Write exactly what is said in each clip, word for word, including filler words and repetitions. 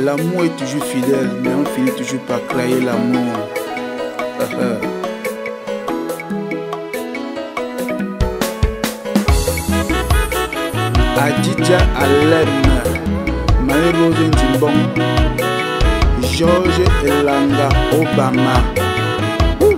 L'amour est toujours fidèle, mais on finit toujours par créer l'amour. Adidja Alem, Marie-Rose Ndimbong, George Elanga Obama. Ouh.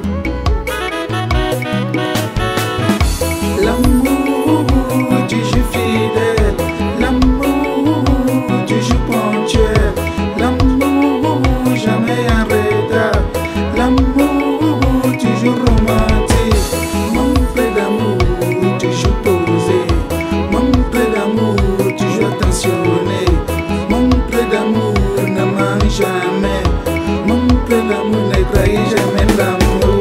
L'amour toujours fidèle, l'amour toujours ponctuel, l'amour jamais arrêtable, l'amour toujours romantique, mon près d'amour toujours posé, mon près d'amour toujours attentionné, mon près d'amour ne ment jamais, mon près d'amour ne trahit jamais l'amour.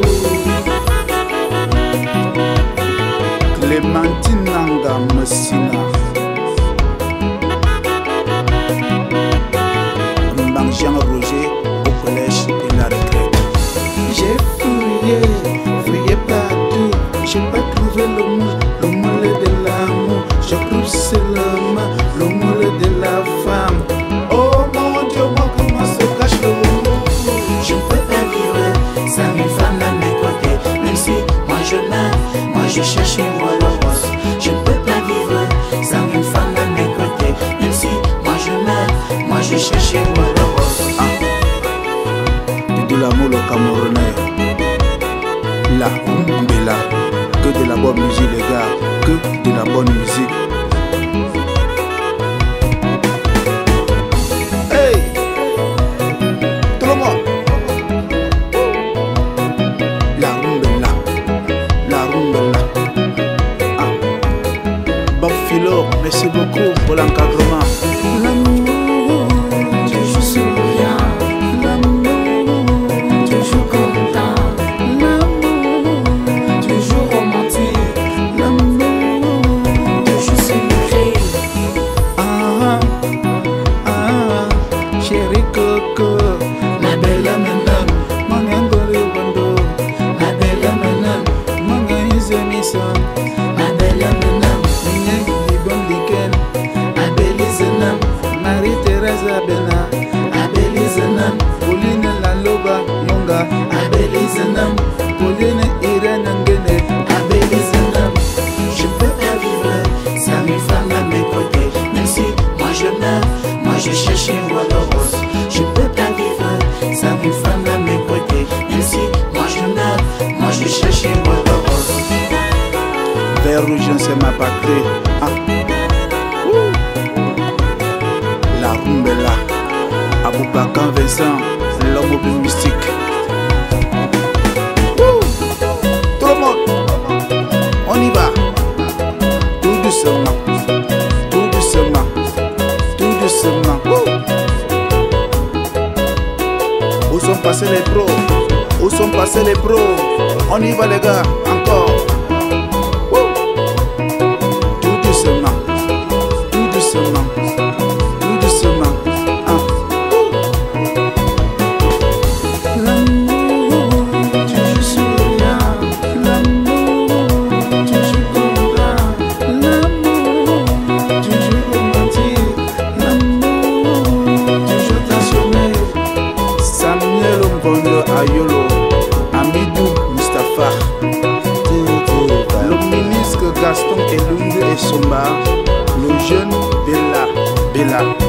Clémentine Nanga Messina, Jean Roger au collège de la retraite. J'ai fouillé, fouillé partout, j'ai pas trouvé le mot, le mot de l'amour. Je trouve seulement le mot de la femme. Oh mon Dieu, moi comment se cache le mot. Je ne peux pas vivre sans une femme à mes côtés. Même si moi je meurs, moi je cherche moi le rose. Je ne peux pas vivre sans une femme à mes côtés. Même si moi je meurs, moi je cherche moi le rose. De l'amour au Camerounais, la Mbela, que de la bonne musique les gars, que de la bonne musique. Hey, tout le monde. La Mbela, la Mbela. Ah. Bob Philo, merci beaucoup pour l'encadrement. Chérie Coco, ma belle madame, mon angole bondo, ma belle madame, mon aïsemison, ma belle madame, Mignel Libon Liken, Abelizenam, Marie-Thérèse Abena, Abelizenam, Pauline Laloba Yonga, Abelizenam, Pauline Irène Ngene, Abelizenam. Je ne peux pas vivre sans une femme à mes côtés, même si moi je meurs, moi je cherche moi le rose. Je ne peux pas vivre sans une femme à mes côtés, même si moi je meurs, moi je cherche moi le rose. Vers rouge, c'est ma patrie. Ah. Ouh. La Rumbella, Aboubakar Vincent, l'homme au plus mystique. Ouh. Tout le monde, on y va. Tout doucement, tout doucement, tout doucement. Ouh. Où sont passés les pros? Où sont passés les pros? On y va les gars, encore. Tout doucement, tout doucement, tout doucement. Ah. L'amour, toujours souriant, l'amour, toujours content, l'amour, toujours romantique, l'amour, toujours passionné. Samuel Mbondo Ayolo, Amidou Mustafa, le ministre Gaston Elunde et Somba, le jeune Bella Bella.